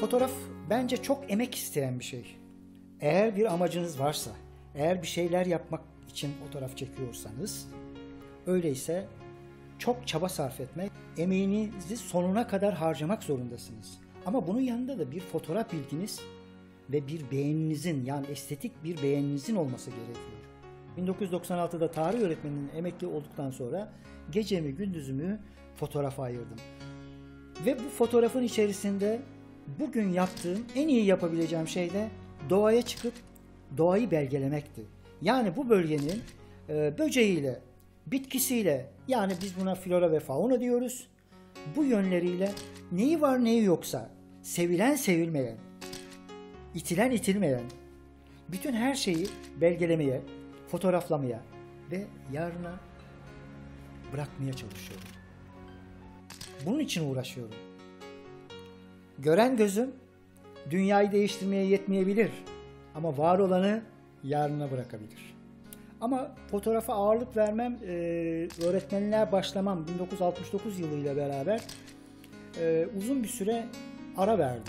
Fotoğraf bence çok emek isteyen bir şey. Eğer bir amacınız varsa, eğer bir şeyler yapmak için fotoğraf çekiyorsanız, öyleyse çok çaba sarf etmek, emeğinizi sonuna kadar harcamak zorundasınız. Ama bunun yanında da bir fotoğraf bilginiz ve bir beğeninizin, yani estetik bir beğeninizin olması gerekiyor. 1996'da tarih öğretmeninin emekli olduktan sonra gecemi gündüzümü fotoğrafa ayırdım. Ve bu fotoğrafın içerisinde bugün yaptığım, en iyi yapabileceğim şey de doğaya çıkıp doğayı belgelemekti. Yani bu bölgenin böceğiyle, bitkisiyle, yani biz buna flora ve fauna diyoruz, bu yönleriyle neyi var neyi yoksa, sevilen sevilmeyen, itilen itilmeyen, bütün her şeyi belgelemeye, fotoğraflamaya ve yarına bırakmaya çalışıyorum. Bunun için uğraşıyorum. Gören gözüm dünyayı değiştirmeye yetmeyebilir ama var olanı yarına bırakabilir. Ama fotoğrafa ağırlık vermem, öğretmenliğe başlamam 1969 yılıyla beraber uzun bir süre ara verdim.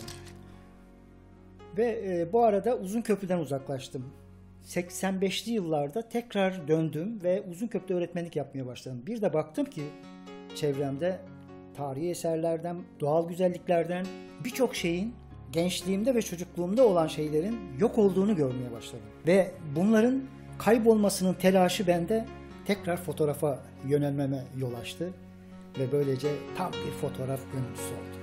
Ve bu arada Uzunköprü'den uzaklaştım. 85'li yıllarda tekrar döndüm ve Uzunköprü'de öğretmenlik yapmaya başladım. Bir de baktım ki çevremde tarihi eserlerden, doğal güzelliklerden birçok şeyin gençliğimde ve çocukluğumda olan şeylerin yok olduğunu görmeye başladım. Ve bunların kaybolmasının telaşı bende tekrar fotoğrafa yönelmeme yol açtı. Ve böylece tam bir fotoğraf gönüllüsü oldum.